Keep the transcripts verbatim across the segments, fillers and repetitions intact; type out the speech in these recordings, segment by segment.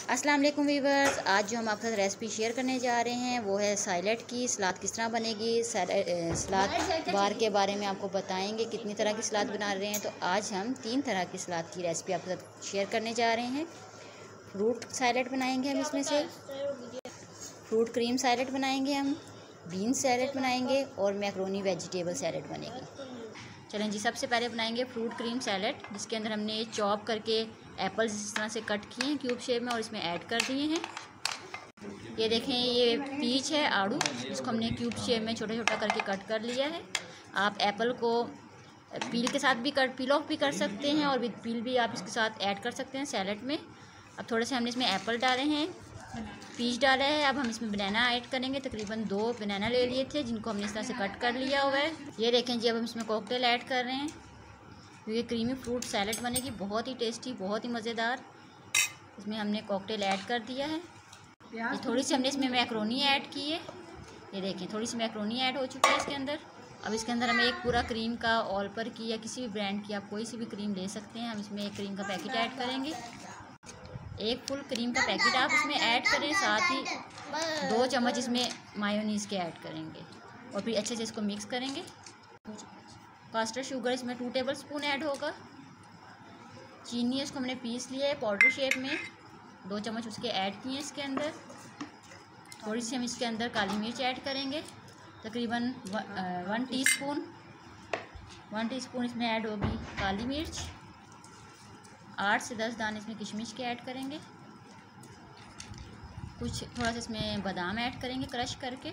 अस्सलाम वालेकुम वीवर्स, आज जो हम आपके साथ रेसिपी शेयर करने जा रहे हैं वो है सैलेड की। सलाद किस तरह बनेगी, सलाद बार के बारे में आपको बताएंगे, कितनी तरह की सलाद बना रहे हैं। तो आज हम तीन तरह की सलाद की रेसिपी आपके साथ शेयर करने जा रहे हैं। फ्रूट सैलेड बनाएंगे हम, इसमें से फ्रूट क्रीम सैलेड बनाएंगे हम, बीन सैलेड बनाएंगे और मैक्रोनी वेजिटेबल सैलेड बनेगी। चलें जी, सबसे पहले बनाएंगे फ्रूट क्रीम सैलेड, जिसके अंदर हमने चॉप करके एप्पल्स इस तरह से कट किए हैं क्यूब शेप में और इसमें ऐड कर दिए हैं। ये देखें, ये पीच है आड़ू, जिसको हमने क्यूब शेप में छोटा छोटा करके कट कर लिया है। आप एप्पल को पील के साथ भी कट पील ऑफ भी कर सकते हैं और विद पील भी आप इसके साथ ऐड कर सकते हैं सैलेड में। अब थोड़े से हमने इसमें एप्पल डाले हैं, पीच डाला है। अब हम इसमें बनाना ऐड करेंगे। तकरीबन दो बनाना ले लिए थे, जिनको हमने इस तरह से कट कर लिया हुआ है। ये देखें जी, अब हम इसमें कॉकटेल ऐड कर रहे हैं। ये क्रीमी फ्रूट सैलेड बनेगी, बहुत ही टेस्टी, बहुत ही मज़ेदार। इसमें हमने कॉकटेल ऐड कर दिया है। ये थोड़ी सी हमने इसमें मैक्रोनी ऐड की है। ये देखें, थोड़ी सी मैक्रोनी ऐड हो चुकी है इसके अंदर। अब इसके अंदर हमें एक पूरा क्रीम का ऑलपर की या किसी भी ब्रांड की, आप कोई सी भी क्रीम ले सकते हैं। हम इसमें एक क्रीम का पैकेट ऐड करेंगे, एक फुल क्रीम का पैकेट आप इसमें ऐड करें। साथ ही दो चम्मच इसमें मायोनीज़ के ऐड करेंगे और फिर अच्छे से इसको मिक्स करेंगे। कास्टर शुगर इसमें टू टेबल स्पून ऐड होगा। चीनी इसको हमने पीस लिया है पाउडर शेप में, दो चम्मच उसके ऐड किए हैं इसके अंदर। थोड़ी सी हम इसके अंदर काली मिर्च ऐड करेंगे, तकरीबन वन टीस्पून वन टीस्पून इसमें ऐड होगी काली मिर्च। आठ से दस दाने इसमें किशमिश के ऐड करेंगे। कुछ थोड़ा सा इसमें बादाम ऐड करेंगे क्रश करके।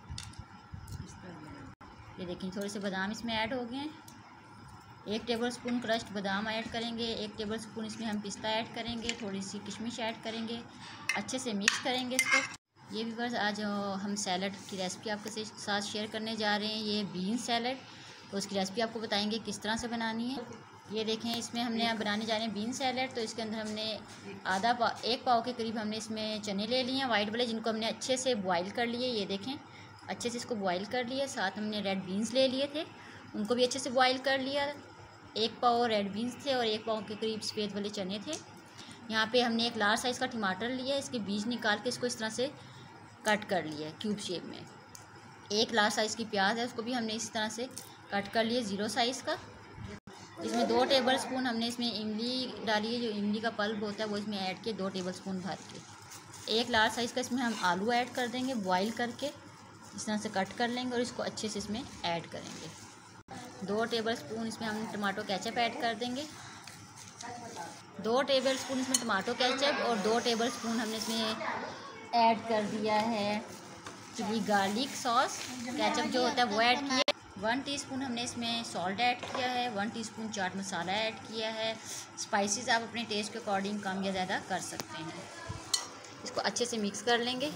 ये देखिए, थोड़े से बादाम इसमें ऐड हो गए हैं। एक टेबल स्पून क्रश्ड बादाम ऐड करेंगे। एक टेबल स्पून इसमें हम पिस्ता ऐड करेंगे। थोड़ी सी किशमिश ऐड करेंगे, अच्छे से मिक्स करेंगे इसको। ये भी बस आज हम सैलड की रेसिपी आपके साथ शेयर करने जा रहे हैं। ये बीन सैलड, तो उसकी रेसिपी आपको बताएंगे किस तरह से बनानी है। ये देखें, इसमें हमने बनाने जा रहे हैं बीन सैलड। तो इसके अंदर हमने आधा पाव एक पाव के करीब हमने इसमें चने ले लिए हैं वाइट वाले, जिनको हमने अच्छे से बॉईल कर लिए। ये देखें, अच्छे से इसको बॉईल कर लिया। साथ हमने रेड बीन्स ले लिए थे, उनको भी अच्छे से बॉईल कर लिया। एक पाव रेड बीन्स थे और एक पाव के करीब सफ़ेद वाले चने थे। यहाँ पे हमने एक लार्ज साइज़ का टमाटर लिया, इसके बीज निकाल के इसको इस तरह से कट कर लिया क्यूब शेप में। एक लार्ज साइज़ की प्याज है, उसको भी हमने इस तरह से कट कर लिया ज़ीरो साइज़ का। इसमें दो टेबल स्पून हमने इसमें इमली डाली है, जो इमली का पल्प होता है वो इसमें ऐड किए, दो टेबल स्पून भर के। एक लार्ज साइज़ का इसमें हम आलू ऐड कर देंगे, बॉईल करके इस तरह से कट कर लेंगे और इसको अच्छे से इसमें ऐड करेंगे। दो टेबल स्पून इसमें हम टमाटो केचप ऐड कर देंगे। दो टेबल स्पून इसमें टमाटो केचप और दो टेबल स्पून हमने इसमें ऐड कर दिया है चिली गार्लिक सॉस। केचप जो होता है वो ऐड किया। वन टीस्पून हमने इसमें सॉल्ट ऐड किया है। One teaspoon chaat masala add किया है। स्पाइसेस आप अपने टेस्ट के अकॉर्डिंग कम या ज़्यादा कर सकते हैं। इसको अच्छे से मिक्स कर लेंगे।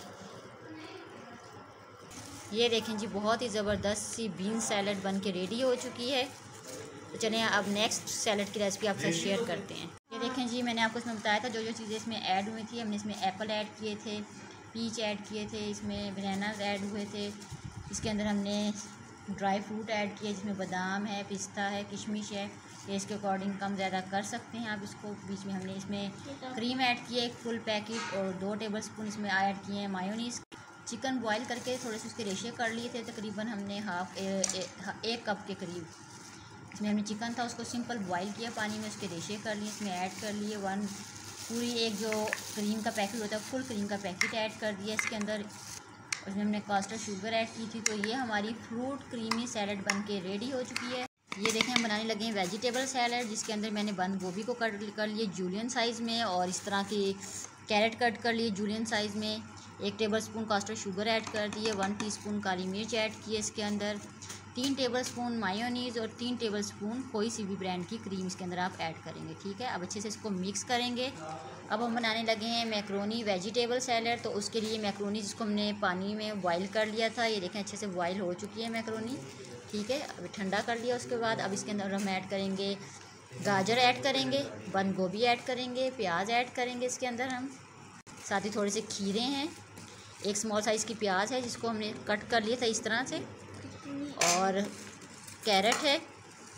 ये देखें जी, बहुत ही ज़बरदस्त सी बीन सैलड बन के रेडी हो चुकी है। तो चलें अब नेक्स्ट सैलड की रेसिपी आपसे शेयर करते हैं। ये देखें जी, मैंने आपको इसमें बताया था जो जो चीज़ें इसमें ऐड हुई थी। हमने इसमें एप्पल ऐड किए थे, पीच ऐड किए थे, इसमें बनाना ऐड हुए थे। इसके अंदर हमने ड्राई फ्रूट ऐड किए, जिसमें बादाम है, पिस्ता है, किशमिश है। टेस्ट के अकॉर्डिंग कम ज़्यादा कर सकते हैं आप इसको। बीच में हमने इसमें क्रीम ऐड की है एक फुल पैकेट और दो टेबल स्पून इसमें ऐड किए हैं मायोनीज़। चिकन बॉईल करके थोड़े से उसके रेशे कर लिए थे, तकरीबन हमने हाफ ए, ए, एक कप के करीब। इसमें हमने चिकन था उसको सिंपल बॉईल किया पानी में, उसके रेशे कर लिए, इसमें ऐड कर लिए। वन पूरी एक जो क्रीम का पैकेट होता है फुल क्रीम का पैकेट ऐड कर दिया इसके अंदर। उसमें हमने कास्टर शुगर ऐड की थी। तो ये हमारी फ्रूट क्रीमी सैलड बन के रेडी हो चुकी है। ये देखें, हम बनाने लगे हैं वेजिटेबल सैलड, जिसके अंदर मैंने बंद गोभी को कट कर लिए जूलियन साइज़ में और इस तरह की कैरेट कट कर लिए जूलियन साइज़ में। एक tablespoon caster sugar add कर दिए। वन टीस्पून काली मिर्च ऐड की है इसके अंदर। तीन टेबल स्पून मायोनीज़ और तीन टेबल स्पून कोई सी भी ब्रांड की क्रीम इसके अंदर आप ऐड करेंगे। ठीक है, अब अच्छे से इसको मिक्स करेंगे। अब हम बनाने लगे हैं मैक्रोनी वेजिटेबल सैलड। तो उसके लिए मैक्रोनी जिसको हमने पानी में बॉईल कर लिया था, ये देखें अच्छे से बॉईल हो चुकी है मैक्रोनी। ठीक है, अभी ठंडा कर लिया। उसके बाद अब इसके अंदर हम ऐड करेंगे गाजर ऐड करेंगे, बंद गोभी ऐड करेंगे, प्याज ऐड करेंगे इसके अंदर हम। साथ ही थोड़े से खीरे हैं, एक स्मॉल साइज़ की प्याज है जिसको हमने कट कर लिया था इस तरह से, और कैरेट है,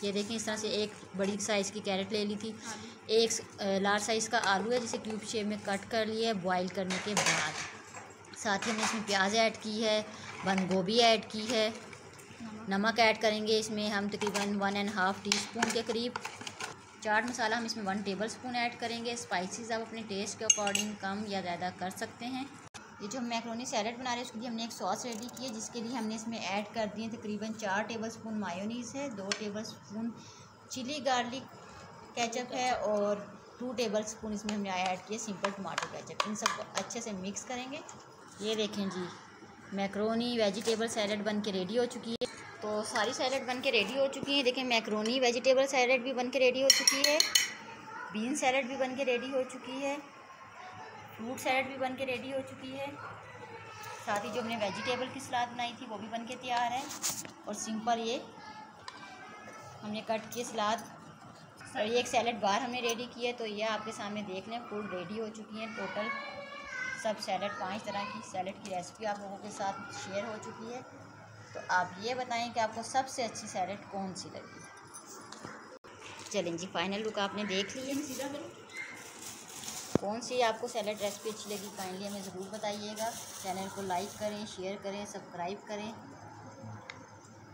ये देखें, इस तरह से एक बड़ी साइज़ की कैरेट ले ली थी, एक लार्ज साइज़ का आलू है जिसे क्यूब शेप में कट कर लिया है बॉईल करने के बाद। साथ ही हमने इसमें प्याज ऐड की है, बंद गोभी ऐड की है, नमक ऐड करेंगे इसमें हम तकरीबन one and half teaspoon के करीब। चाट मसाला हम इसमें वन टेबल स्पून ऐड करेंगे। स्पाइसेस आप अपने टेस्ट के अकॉर्डिंग कम या ज़्यादा कर सकते हैं। ये जो हम मैक्रोनी सैलेड बना रहे हैं उसके लिए हमने एक सॉस रेडी की है, जिसके लिए हमने इसमें ऐड कर दिए तकरीबन चार टेबल स्पून मायोनीज़ है, दो tablespoon chilli garlic ketchup है और टू टेबल स्पून इसमें हमने ऐड किया सिंपल टमाटो केचप। इन सबको अच्छे से मिक्स करेंगे। ये देखें जी, मैक्रोनी वेजिटेबल सैलेड बन के रेडी हो चुकी है। तो सारी सैलेड बन के रेडी हो चुकी है। देखें, मैक्रोनी वेजिटेबल सैलेड भी बन के रेडी हो चुकी है, बीन सैलेड भी बन के रेडी हो चुकी है, फ्रूट सैलेड भी बन के रेडी हो चुकी है। साथ ही जो हमने वेजिटेबल की सलाद बनाई थी वो भी बन के तैयार है। और सिंपल ये हमने कट की सलाद और ये एक सैलेड बार हमने रेडी की है। तो ये आपके सामने देख लें, फुल रेडी हो चुकी है। टोटल सब सैलेड, पांच तरह की सैलेड की रेसिपी आप लोगों के साथ शेयर हो चुकी है। तो आप ये बताएं कि आपको सबसे अच्छी सैलेड कौन सी लगी। चलें जी, फाइनल लुक आपने देख ली है। कौन सी आपको सैलेड रेसिपी अच्छी लगी काइंडली हमें ज़रूर बताइएगा। चैनल को लाइक करें, शेयर करें, सब्सक्राइब करें।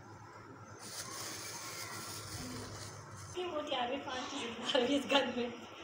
वो तैयार में पाँच चीज़ें में